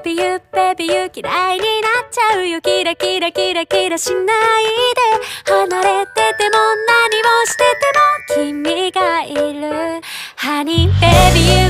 Baby you Baby you 嫌いになっちゃうよキラキラキラキラしないで離れてても何をしてても君がいる Honey Baby you